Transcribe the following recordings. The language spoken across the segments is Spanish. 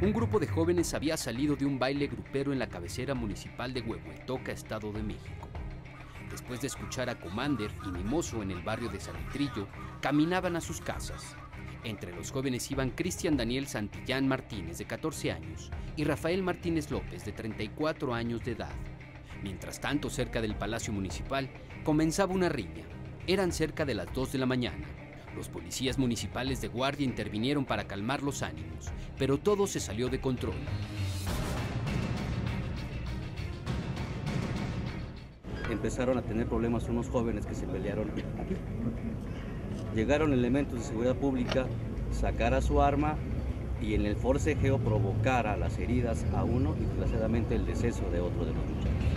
Un grupo de jóvenes había salido de un baile grupero en la cabecera municipal de Huehuetoca, Estado de México. Después de escuchar a Commander y Mimoso en el barrio de Salitrillo, caminaban a sus casas. Entre los jóvenes iban Cristian Daniel Santillán Martínez, de 14 años, y Rafael Martínez López, de 34 años de edad. Mientras tanto, cerca del Palacio Municipal, comenzaba una riña. Eran cerca de las 2 de la mañana. Los policías municipales de guardia intervinieron para calmar los ánimos, pero todo se salió de control. Empezaron a tener problemas unos jóvenes que se pelearon aquí. Llegaron elementos de seguridad pública, sacara su arma y en el forcejeo provocara las heridas a uno y desgraciadamente el deceso de otro de los muchachos.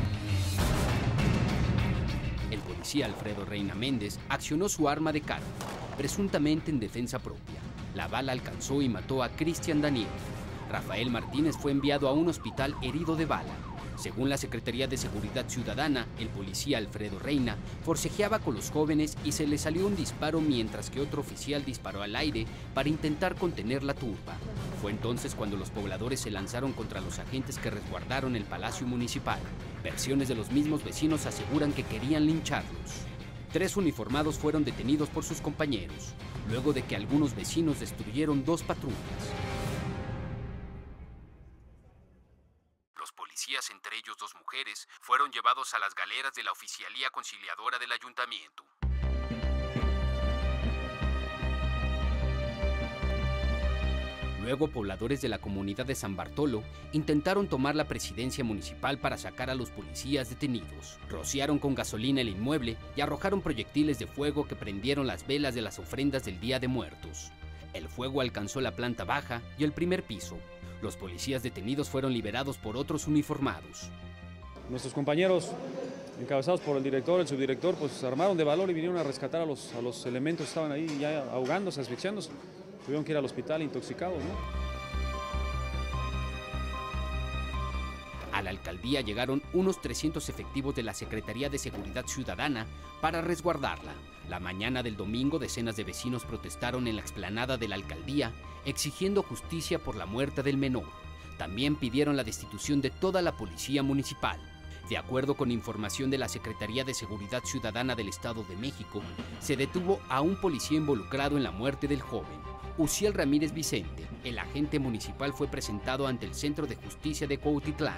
El policía Alfredo Reina Méndez accionó su arma de carga, presuntamente en defensa propia. La bala alcanzó y mató a Cristian Daniel. Rafael Martínez fue enviado a un hospital herido de bala. Según la Secretaría de Seguridad Ciudadana, el policía Alfredo Reina forcejeaba con los jóvenes y se le salió un disparo mientras que otro oficial disparó al aire para intentar contener la turba. Fue entonces cuando los pobladores se lanzaron contra los agentes que resguardaron el Palacio Municipal. Versiones de los mismos vecinos aseguran que querían lincharlos. 3 uniformados fueron detenidos por sus compañeros, luego de que algunos vecinos destruyeron 2 patrullas. Los policías, entre ellos 2 mujeres, fueron llevados a las galeras de la Oficialía Conciliadora del Ayuntamiento. Luego, pobladores de la comunidad de San Bartolo intentaron tomar la presidencia municipal para sacar a los policías detenidos. Rociaron con gasolina el inmueble y arrojaron proyectiles de fuego que prendieron las velas de las ofrendas del Día de Muertos. El fuego alcanzó la planta baja y el primer piso. Los policías detenidos fueron liberados por otros uniformados. Nuestros compañeros, encabezados por el director, el subdirector, pues se armaron de valor y vinieron a rescatar a los elementos que estaban ahí ya ahogándose, asfixiándose. Tuvieron que ir al hospital intoxicados, ¿no? A la alcaldía llegaron unos 300 efectivos de la Secretaría de Seguridad Ciudadana para resguardarla. La mañana del domingo, decenas de vecinos protestaron en la explanada de la alcaldía, exigiendo justicia por la muerte del menor. También pidieron la destitución de toda la policía municipal. De acuerdo con información de la Secretaría de Seguridad Ciudadana del Estado de México, se detuvo a un policía involucrado en la muerte del joven. Uciel Ramírez Vicente, el agente municipal, fue presentado ante el Centro de Justicia de Cuautitlán.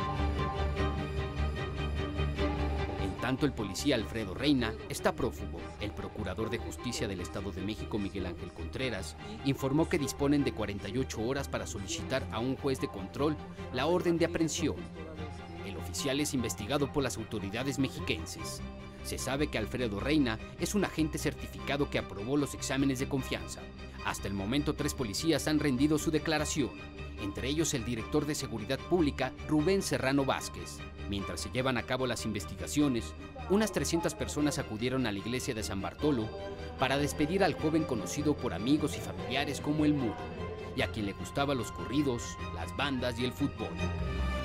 En tanto, el policía Alfredo Reina está prófugo. El procurador de Justicia del Estado de México, Miguel Ángel Contreras, informó que disponen de 48 horas para solicitar a un juez de control la orden de aprehensión. El oficial es investigado por las autoridades mexiquenses. Se sabe que Alfredo Reina es un agente certificado que aprobó los exámenes de confianza. Hasta el momento, 3 policías han rendido su declaración, entre ellos el director de Seguridad Pública, Rubén Serrano Vázquez. Mientras se llevan a cabo las investigaciones, unas 300 personas acudieron a la iglesia de San Bartolo para despedir al joven conocido por amigos y familiares como El Mudo, y a quien le gustaban los corridos, las bandas y el fútbol.